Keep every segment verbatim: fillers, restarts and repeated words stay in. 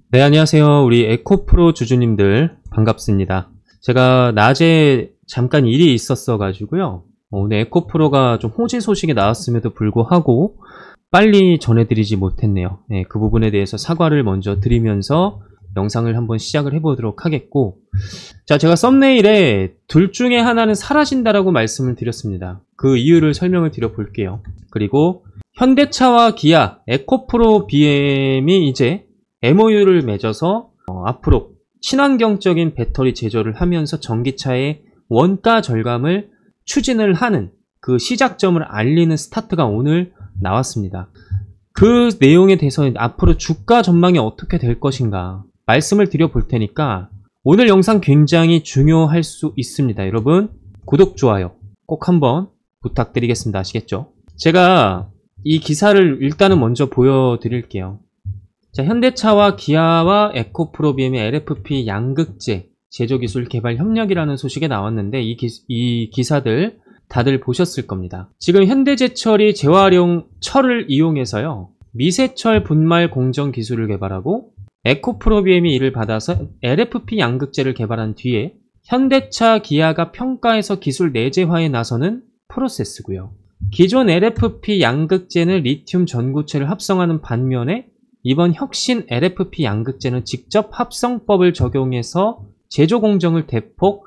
네, 안녕하세요. 우리 에코프로 주주님들 반갑습니다. 제가 낮에 잠깐 일이 있었어 가지고요. 오늘 에코프로가 좀 호재 소식이 나왔음에도 불구하고 빨리 전해드리지 못했네요. 네, 그 부분에 대해서 사과를 먼저 드리면서 영상을 한번 시작을 해보도록 하겠고, 자, 제가 썸네일에 둘 중에 하나는 사라진다라고 말씀을 드렸습니다. 그 이유를 설명을 드려 볼게요. 그리고 현대차와 기아, 에코프로 비엠이 이제 엠오유를 맺어서 어, 앞으로 친환경적인 배터리 제조를 하면서 전기차의 원가 절감을 추진을 하는 그 시작점을 알리는 스타트가 오늘 나왔습니다. 그 내용에 대해서 앞으로 주가 전망이 어떻게 될 것인가 말씀을 드려 볼 테니까 오늘 영상 굉장히 중요할 수 있습니다. 여러분 구독, 좋아요 꼭 한번 부탁드리겠습니다. 아시겠죠? 제가 이 기사를 일단은 먼저 보여드릴게요. 자, 현대차와 기아와 에코프로 비엠의 엘에프피 양극재 제조기술 개발 협력이라는 소식이 나왔는데 이, 기, 이 기사들 다들 보셨을 겁니다. 지금 현대제철이 재활용 철을 이용해서요 미세철 분말 공정 기술을 개발하고 에코프로 비엠이 이를 받아서 엘에프피 양극재를 개발한 뒤에 현대차, 기아가 평가해서 기술 내재화에 나서는 프로세스고요. 기존 엘에프피 양극재는 리튬 전구체를 합성하는 반면에 이번 혁신 엘에프피 양극재는 직접 합성법을 적용해서 제조 공정을 대폭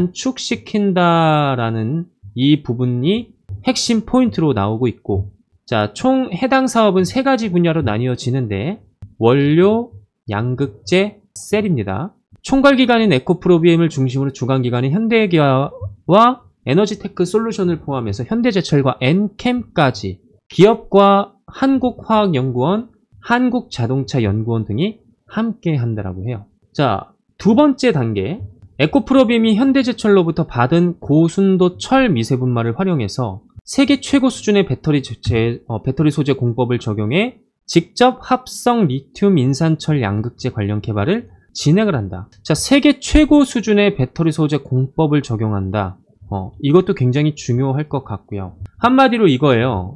단축시킨다라는 이 부분이 핵심 포인트로 나오고 있고, 자, 총 해당 사업은 세 가지 분야로 나뉘어지는데 원료, 양극재, 셀입니다. 총괄기관인 에코프로 비엠을 중심으로 주관기관인 현대기아와 에너지테크 솔루션을 포함해서 현대제철과 엔캠까지 기업과 한국화학연구원, 한국자동차연구원 등이 함께 한다라고 해요. 자, 두 번째 단계, 에코프로 비엠이 현대제철로부터 받은 고순도 철 미세분말을 활용해서 세계 최고 수준의 배터리, 제, 어, 배터리 소재 공법을 적용해 직접 합성 리튬 인산철 양극재 관련 개발을 진행을 한다. 자, 세계 최고 수준의 배터리 소재 공법을 적용한다. 어, 이것도 굉장히 중요할 것 같고요. 한마디로 이거예요.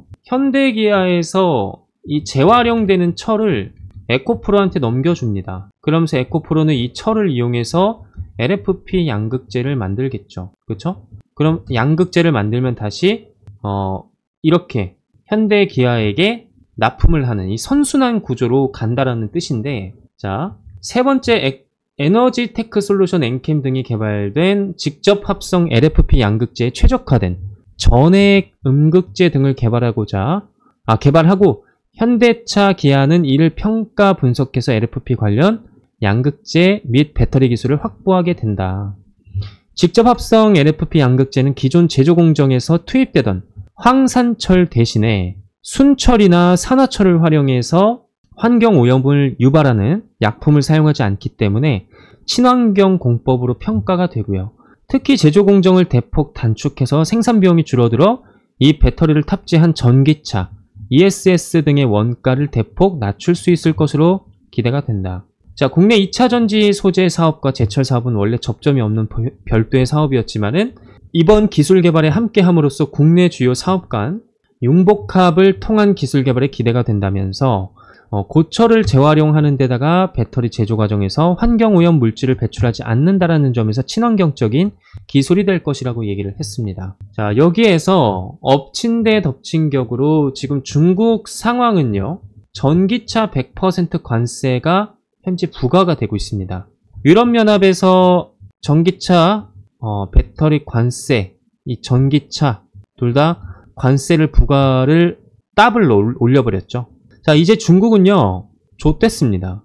현대기아에서 이 재활용되는 철을 에코프로한테 넘겨줍니다. 그러면서 에코프로는 이 철을 이용해서 엘에프피 양극재를 만들겠죠. 그렇죠? 그럼 양극재를 만들면 다시 어, 이렇게 현대기아에게 납품을 하는 이 선순환 구조로 간다라는 뜻인데, 자, 세 번째 에, 에너지테크 솔루션 엔캠 등이 개발된 직접 합성 엘에프피 양극재에 최적화된 전액 음극재 등을 개발하고자 아 개발하고 현대차, 기아는 이를 평가 분석해서 엘에프피 관련 양극재 및 배터리 기술을 확보하게 된다. 직접 합성 엘에프피 양극재는 기존 제조 공정에서 투입되던 황산철 대신에 순철이나 산화철을 활용해서 환경오염을 유발하는 약품을 사용하지 않기 때문에 친환경 공법으로 평가가 되고요. 특히 제조 공정을 대폭 단축해서 생산 비용이 줄어들어 이 배터리를 탑재한 전기차, 이에스에스 등의 원가를 대폭 낮출 수 있을 것으로 기대가 된다. 자, 국내 이차 전지 소재 사업과 제철 사업은 원래 접점이 없는 별도의 사업이었지만은 이번 기술 개발에 함께 함으로써 국내 주요 사업 간 융복합을 통한 기술 개발에 기대가 된다면서 어, 고철을 재활용하는 데다가 배터리 제조 과정에서 환경오염 물질을 배출하지 않는다라는 점에서 친환경적인 기술이 될 것이라고 얘기를 했습니다. 자, 여기에서 엎친 데 덮친 격으로 지금 중국 상황은요, 전기차 백 퍼센트 관세가 현재 부과가 되고 있습니다. 유럽연합에서 전기차 어, 배터리 관세, 이 전기차 둘 다 관세를 부과를 더블로 올려버렸죠. 자, 이제 중국은요 좆됐습니다.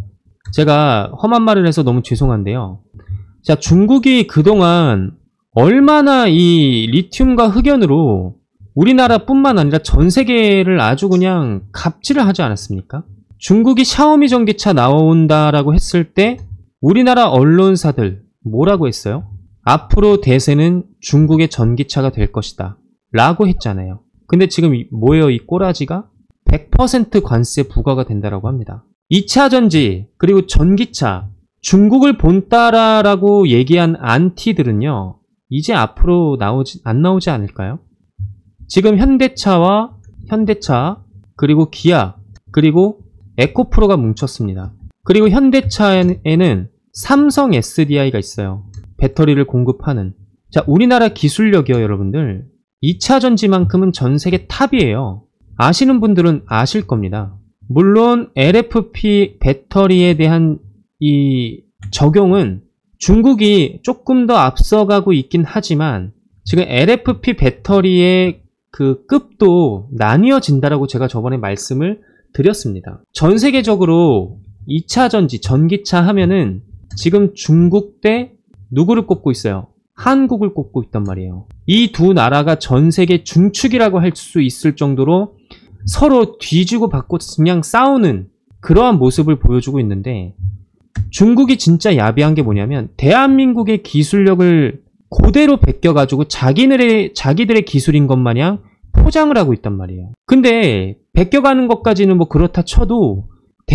제가 험한 말을 해서 너무 죄송한데요. 자, 중국이 그동안 얼마나 이 리튬과 흑연으로 우리나라뿐만 아니라 전 세계를 아주 그냥 갑질을 하지 않았습니까? 중국이 샤오미 전기차 나온다라고 했을 때 우리나라 언론사들 뭐라고 했어요? 앞으로 대세는 중국의 전기차가 될 것이다 라고 했잖아요. 근데 지금 뭐예요? 이 꼬라지가 백 퍼센트 관세 부과가 된다라고 합니다. 이차 전지 그리고 전기차, 중국을 본따라라고 얘기한 안티들은요 이제 앞으로 나오지 안 나오지 않을까요? 지금 현대차와 현대차 그리고 기아 그리고 에코프로가 뭉쳤습니다. 그리고 현대차에는 삼성 에스디아이가 있어요. 배터리를 공급하는. 자, 우리나라 기술력이요, 여러분들. 이차전지만큼은 전 세계 탑이에요. 아시는 분들은 아실 겁니다. 물론 엘에프피 배터리에 대한 이 적용은 중국이 조금 더 앞서가고 있긴 하지만 지금 엘에프피 배터리의 그 급도 나뉘어진다라고 제가 저번에 말씀을 드렸습니다. 전 세계적으로 이차전지, 전기차 하면은 지금 중국 대 누구를 꼽고 있어요? 한국을 꼽고 있단 말이에요. 이 두 나라가 전 세계 중축이라고 할 수 있을 정도로 서로 뒤지고 받고 그냥 싸우는 그러한 모습을 보여주고 있는데, 중국이 진짜 야비한 게 뭐냐면 대한민국의 기술력을 그대로 베껴가지고 자기들의, 자기들의 기술인 것 마냥 포장을 하고 있단 말이에요. 근데 베껴가는 것까지는 뭐 그렇다 쳐도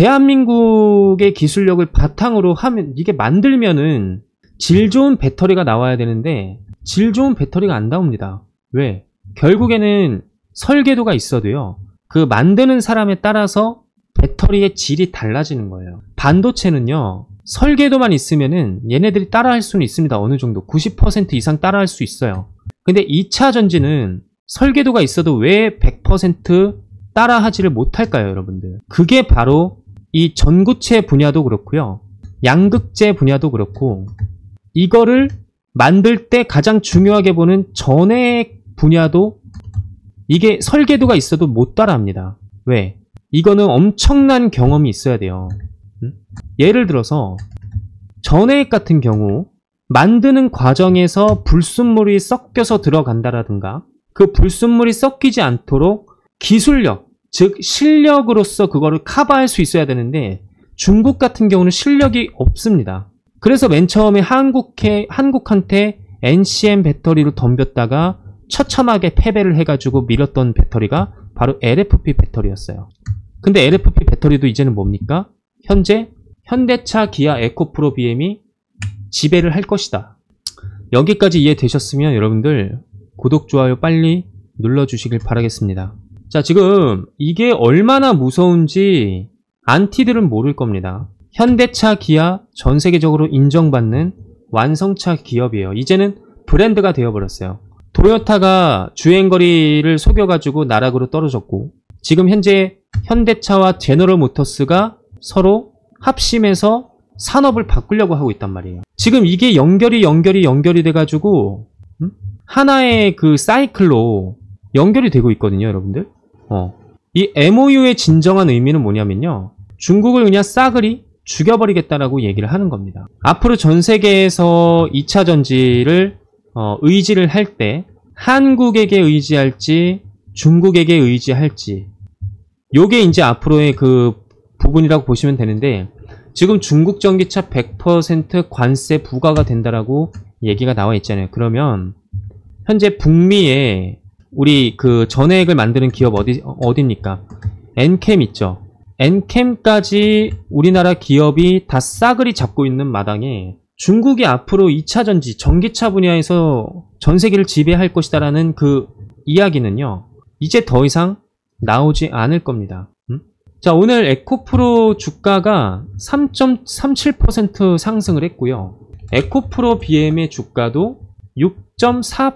대한민국의 기술력을 바탕으로 하면, 이게 만들면은 질 좋은 배터리가 나와야 되는데 질 좋은 배터리가 안 나옵니다. 왜? 결국에는 설계도가 있어도요, 그 만드는 사람에 따라서 배터리의 질이 달라지는 거예요. 반도체는요, 설계도만 있으면은 얘네들이 따라할 수는 있습니다. 어느 정도 구십 퍼센트 이상 따라할 수 있어요. 근데 이차전지는 설계도가 있어도 왜 백 퍼센트 따라하지를 못할까요, 여러분들? 그게 바로 이 전구체 분야도 그렇고요, 양극재 분야도 그렇고, 이거를 만들 때 가장 중요하게 보는 전해 분야도 이게 설계도가 있어도 못 따라합니다. 왜? 이거는 엄청난 경험이 있어야 돼요. 음? 예를 들어서 전해액 같은 경우 만드는 과정에서 불순물이 섞여서 들어간다라든가, 그 불순물이 섞이지 않도록 기술력, 즉 실력으로서 그거를 커버할 수 있어야 되는데 중국 같은 경우는 실력이 없습니다. 그래서 맨 처음에 한국해, 한국한테 엔씨엠 배터리로 덤볐다가 처참하게 패배를 해가지고 밀었던 배터리가 바로 엘에프피 배터리였어요. 근데 엘에프피 배터리도 이제는 뭡니까? 현재 현대차, 기아, 에코프로, 비엠이 지배를 할 것이다. 여기까지 이해되셨으면 여러분들 구독, 좋아요 빨리 눌러주시길 바라겠습니다. 자, 지금 이게 얼마나 무서운지 안티들은 모를 겁니다. 현대차, 기아 전 세계적으로 인정받는 완성차 기업이에요. 이제는 브랜드가 되어버렸어요. 도요타가 주행거리를 속여가지고 나락으로 떨어졌고, 지금 현재 현대차와 제너럴 모터스가 서로 합심해서 산업을 바꾸려고 하고 있단 말이에요. 지금 이게 연결이 연결이 연결이 돼가지고 음? 하나의 그 사이클로 연결이 되고 있거든요, 여러분들. 어. 이 엠오유의 진정한 의미는 뭐냐면요, 중국을 그냥 싸그리 죽여버리겠다라고 얘기를 하는 겁니다. 앞으로 전 세계에서 이차전지를 어, 의지를 할 때 한국에게 의지할지 중국에게 의지할지, 요게 이제 앞으로의 그 부분이라고 보시면 되는데, 지금 중국 전기차 백 퍼센트 관세 부과가 된다라고 얘기가 나와 있잖아요. 그러면 현재 북미에 우리 그 전해액을 만드는 기업 어디, 어디입니까? 엔캠 있죠. 엔캠까지 우리나라 기업이 다 싸그리 잡고 있는 마당에 중국이 앞으로 이차전지, 전기차 분야에서 전 세계를 지배할 것이다라는 그 이야기는요, 이제 더 이상 나오지 않을 겁니다. 음? 자, 오늘 에코프로 주가가 삼 점 삼칠 퍼센트 상승을 했고요. 에코프로 비엠의 주가도 육 점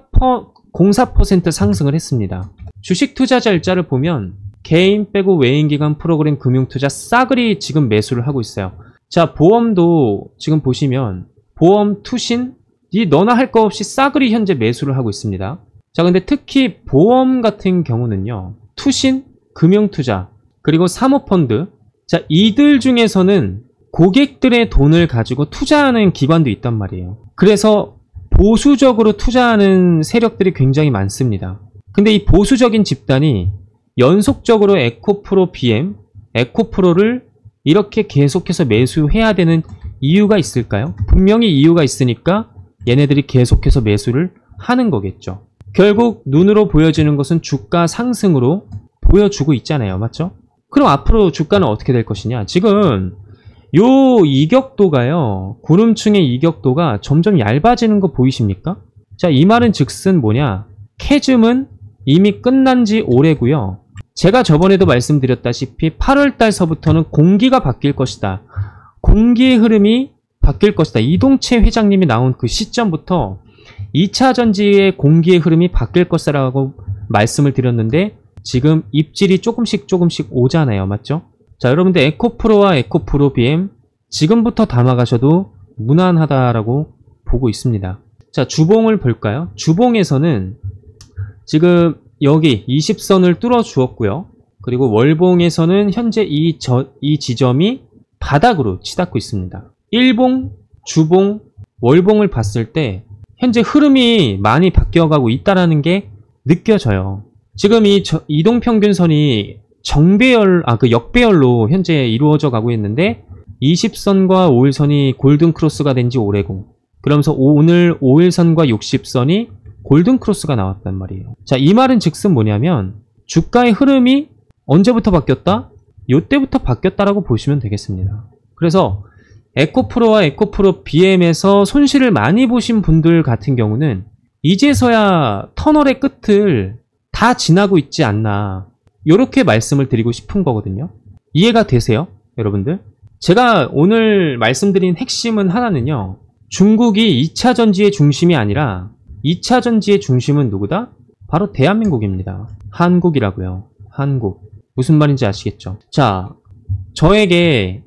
공사 퍼센트 상승을 했습니다. 주식 투자자 일자를 보면 개인 빼고 외인기관 프로그램 금융투자 싸그리 지금 매수를 하고 있어요. 자, 보험도 지금 보시면 보험, 투신, 이 너나 할 거 없이 싸그리 현재 매수를 하고 있습니다. 자, 근데 특히 보험 같은 경우는요, 투신, 금융투자, 그리고 사모펀드, 자, 이들 중에서는 고객들의 돈을 가지고 투자하는 기관도 있단 말이에요. 그래서 보수적으로 투자하는 세력들이 굉장히 많습니다. 근데 이 보수적인 집단이 연속적으로 에코프로 비엠, 에코프로를 이렇게 계속해서 매수해야 되는 이유가 있을까요? 분명히 이유가 있으니까 얘네들이 계속해서 매수를 하는 거겠죠. 결국 눈으로 보여지는 것은 주가 상승으로 보여주고 있잖아요. 맞죠? 그럼 앞으로 주가는 어떻게 될 것이냐? 지금 요 이격도가요, 구름층의 이격도가 점점 얇아지는 거 보이십니까? 자, 이 말은 즉슨 뭐냐? 캐즘은 이미 끝난 지 오래고요. 제가 저번에도 말씀드렸다시피 팔월 달서부터는 공기가 바뀔 것이다. 공기의 흐름이 바뀔 것이다. 이동채 회장님이 나온 그 시점부터 이 차 전지의 공기의 흐름이 바뀔 것이다 라고 말씀을 드렸는데 지금 입질이 조금씩 조금씩 오잖아요. 맞죠? 자, 여러분들 에코프로와 에코프로 비엠 지금부터 담아가셔도 무난하다라고 보고 있습니다. 자, 주봉을 볼까요? 주봉에서는 지금 여기 이십 선을 뚫어 주었고요. 그리고 월봉에서는 현재 이, 저, 이 지점이 바닥으로 치닫고 있습니다. 일봉, 주봉, 월봉을 봤을 때 현재 흐름이 많이 바뀌어가고 있다는 게 느껴져요. 지금 이 저, 이동평균선이 정배열, 아, 그 역배열로 현재 이루어져 가고 있는데 이십 선과 오 일선이 골든크로스가 된 지 오래고 그러면서 오늘 오 일선과 육십 선이 골든크로스가 나왔단 말이에요. 자, 이 말은 즉슨 뭐냐면 주가의 흐름이 언제부터 바뀌었다? 요때부터 바뀌었다라고 보시면 되겠습니다. 그래서 에코프로와 에코프로 비엠에서 손실을 많이 보신 분들 같은 경우는 이제서야 터널의 끝을 다 지나고 있지 않나 이렇게 말씀을 드리고 싶은 거거든요. 이해가 되세요? 여러분들? 제가 오늘 말씀드린 핵심은 하나는요. 중국이 이 차 전지의 중심이 아니라 이 차 전지의 중심은 누구다? 바로 대한민국입니다. 한국이라고요. 한국. 무슨 말인지 아시겠죠? 자, 저에게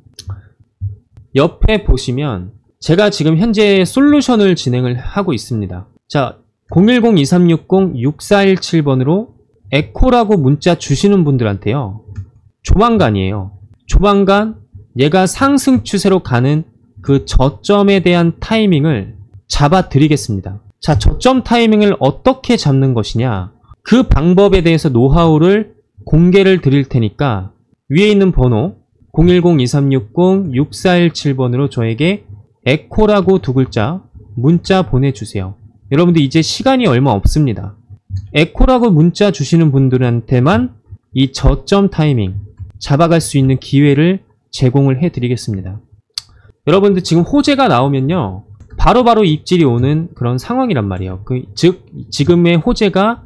옆에 보시면 제가 지금 현재 솔루션을 진행을 하고 있습니다. 자, 공일공 이삼육공 육사일칠 번으로 에코라고 문자 주시는 분들한테요. 조만간이에요. 조만간 얘가 상승 추세로 가는 그 저점에 대한 타이밍을 잡아 드리겠습니다. 자, 저점 타이밍을 어떻게 잡는 것이냐, 그 방법에 대해서 노하우를 공개를 드릴 테니까 위에 있는 번호 공일공 이삼육공 육사일칠 번으로 저에게 에코라고 두 글자 문자 보내주세요. 여러분들 이제 시간이 얼마 없습니다. 에코라고 문자 주시는 분들한테만 이 저점 타이밍 잡아갈 수 있는 기회를 제공을 해드리겠습니다. 여러분들 지금 호재가 나오면요 바로바로 바로 입질이 오는 그런 상황이란 말이에요. 그, 즉 지금의 호재가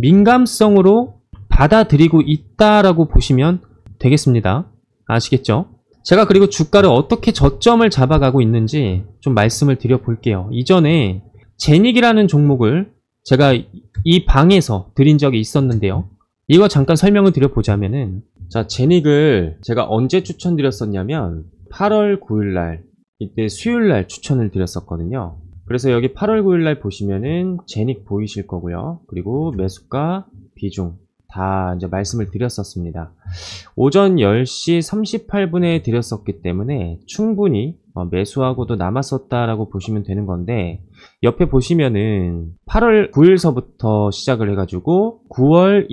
민감성으로 받아들이고 있다라고 보시면 되겠습니다. 아시겠죠? 제가 그리고 주가를 어떻게 저점을 잡아가고 있는지 좀 말씀을 드려 볼게요. 이전에 제닉이라는 종목을 제가 이 방에서 드린 적이 있었는데요. 이거 잠깐 설명을 드려보자면은, 자, 제닉을 제가 언제 추천드렸었냐면 팔월 구일날 이때 수요일날 추천을 드렸었거든요. 그래서 여기 팔월 구일날 보시면은 제닉 보이실 거고요. 그리고 매수가 비중 다 이제 말씀을 드렸었습니다. 오전 열 시 삼십팔 분에 드렸었기 때문에 충분히 매수하고도 남았었다라고 보시면 되는 건데, 옆에 보시면은 팔월 구일서부터 시작을 해가지고 구월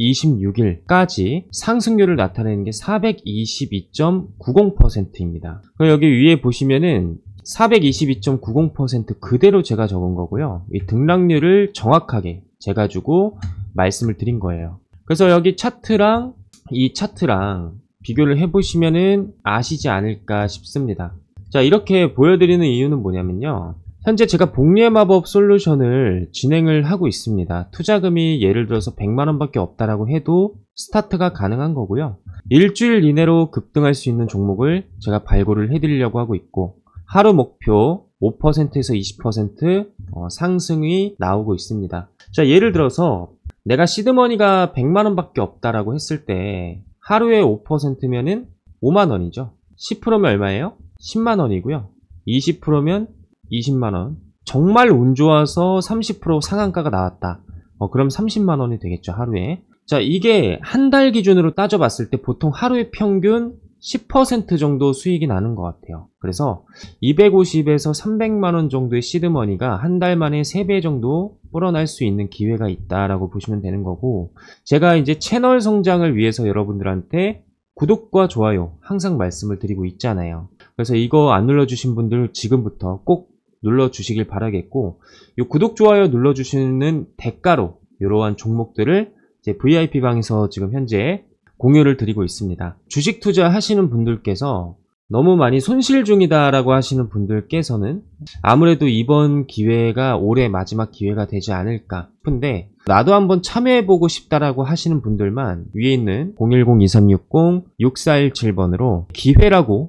이십육일까지 상승률을 나타내는 게 사백이십이 점 구공 퍼센트입니다. 여기 위에 보시면은 사백이십이 점 구공 퍼센트 그대로 제가 적은 거고요. 이 등락률을 정확하게 재가지고 말씀을 드린 거예요. 그래서 여기 차트랑 이 차트랑 비교를 해보시면은 아시지 않을까 싶습니다. 자, 이렇게 보여드리는 이유는 뭐냐면요. 현재 제가 복리의 마법 솔루션을 진행을 하고 있습니다. 투자금이 예를 들어서 백만 원밖에 없다라고 해도 스타트가 가능한 거고요. 일주일 이내로 급등할 수 있는 종목을 제가 발굴을 해드리려고 하고 있고, 하루 목표 오 퍼센트에서 이십 퍼센트 어, 상승이 나오고 있습니다. 자, 예를 들어서 내가 시드머니가 백만 원밖에 없다라고 했을 때 하루에 오 퍼센트면은 오만 원이죠. 십 퍼센트면 얼마예요? 십만 원이고요. 이십 퍼센트면 이십만 원. 정말 운 좋아서 삼십 퍼센트 상한가가 나왔다. 어, 그럼 삼십만 원이 되겠죠, 하루에. 자, 이게 한 달 기준으로 따져봤을 때 보통 하루에 평균 십 퍼센트 정도 수익이 나는 것 같아요. 그래서 이백오십에서 삼백만 원 정도의 시드머니가 한 달 만에 세 배 정도 불어날 수 있는 기회가 있다라고 보시면 되는 거고, 제가 이제 채널 성장을 위해서 여러분들한테 구독과 좋아요 항상 말씀을 드리고 있잖아요. 그래서 이거 안 눌러주신 분들 지금부터 꼭 눌러주시길 바라겠고, 이 구독, 좋아요 눌러주시는 대가로 이러한 종목들을 이제 브이아이피 방에서 지금 현재 공유를 드리고 있습니다. 주식 투자 하시는 분들께서 너무 많이 손실 중이다 라고 하시는 분들께서는 아무래도 이번 기회가 올해 마지막 기회가 되지 않을까 싶은데, 나도 한번 참여해보고 싶다라고 하시는 분들만 위에 있는 공일공 이삼육공 육사일칠 번으로 기회라고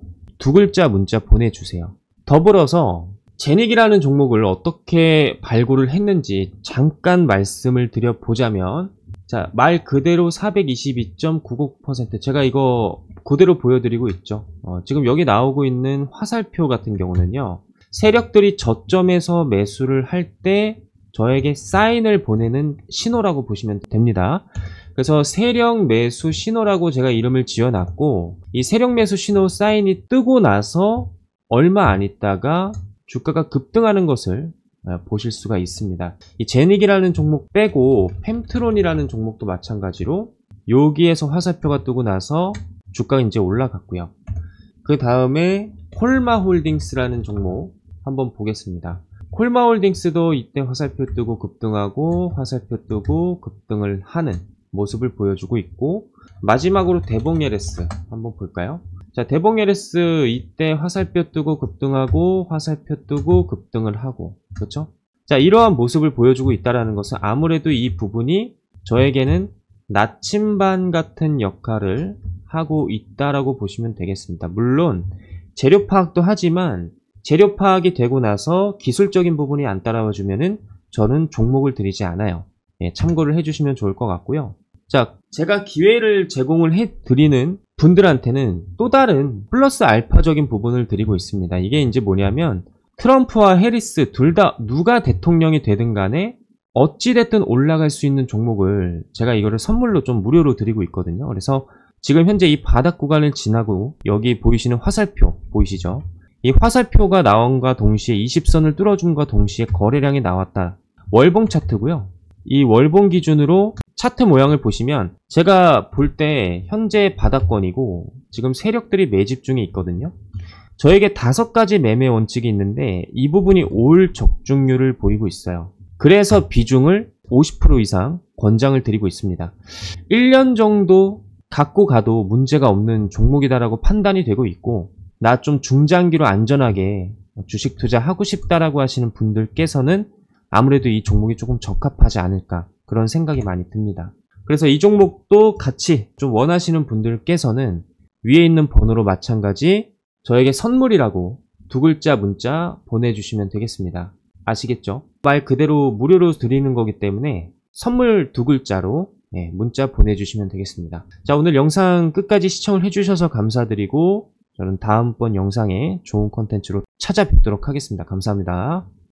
두 글자 문자 보내주세요. 더불어서 제닉이라는 종목을 어떻게 발굴을 했는지 잠깐 말씀을 드려보자면, 자, 말 그대로 사백이십이 점 구구 퍼센트, 제가 이거 그대로 보여드리고 있죠. 어, 지금 여기 나오고 있는 화살표 같은 경우는요, 세력들이 저점에서 매수를 할 때 저에게 사인을 보내는 신호라고 보시면 됩니다. 그래서 세력 매수 신호라고 제가 이름을 지어놨고, 이 세력 매수 신호 사인이 뜨고 나서 얼마 안 있다가 주가가 급등하는 것을 보실 수가 있습니다. 이 제닉이라는 종목 빼고 펜트론이라는 종목도 마찬가지로 여기에서 화살표가 뜨고 나서 주가가 이제 올라갔고요. 그 다음에 콜마홀딩스라는 종목 한번 보겠습니다. 콜마홀딩스도 이때 화살표 뜨고 급등하고 화살표 뜨고 급등을 하는 모습을 보여주고 있고, 마지막으로 대봉예레스 한번 볼까요? 자, 대봉예레스 이때 화살표 뜨고 급등하고 화살표 뜨고 급등을 하고, 그렇죠? 자, 이러한 모습을 보여주고 있다는 것은 아무래도 이 부분이 저에게는 나침반 같은 역할을 하고 있다라고 보시면 되겠습니다. 물론 재료 파악도 하지만 재료 파악이 되고 나서 기술적인 부분이 안 따라와 주면은 저는 종목을 드리지 않아요. 예, 참고를 해주시면 좋을 것 같고요. 자, 제가 기회를 제공을 해 드리는 분들한테는 또 다른 플러스 알파적인 부분을 드리고 있습니다. 이게 이제 뭐냐면, 트럼프와 해리스 둘 다 누가 대통령이 되든 간에 어찌됐든 올라갈 수 있는 종목을 제가 이거를 선물로 좀 무료로 드리고 있거든요. 그래서 지금 현재 이 바닥 구간을 지나고 여기 보이시는 화살표 보이시죠? 이 화살표가 나온과 동시에 이십 선을 뚫어줌과 동시에 거래량이 나왔다. 월봉 차트고요. 이 월봉 기준으로 차트 모양을 보시면 제가 볼 때 현재 바닥권이고 지금 세력들이 매집 중에 있거든요. 저에게 다섯 가지 매매 원칙이 있는데 이 부분이 올 적중률을 보이고 있어요. 그래서 비중을 오십 퍼센트 이상 권장을 드리고 있습니다. 일 년 정도 갖고 가도 문제가 없는 종목이다라고 판단이 되고 있고, 나 좀 중장기로 안전하게 주식 투자하고 싶다라고 하시는 분들께서는 아무래도 이 종목이 조금 적합하지 않을까, 그런 생각이 많이 듭니다. 그래서 이 종목도 같이 좀 원하시는 분들께서는 위에 있는 번호로 마찬가지 저에게 선물이라고 두 글자 문자 보내주시면 되겠습니다. 아시겠죠? 말 그대로 무료로 드리는 거기 때문에 선물 두 글자로 네, 문자 보내주시면 되겠습니다. 자, 오늘 영상 끝까지 시청을 해주셔서 감사드리고 저는 다음번 영상에 좋은 콘텐츠로 찾아뵙도록 하겠습니다. 감사합니다.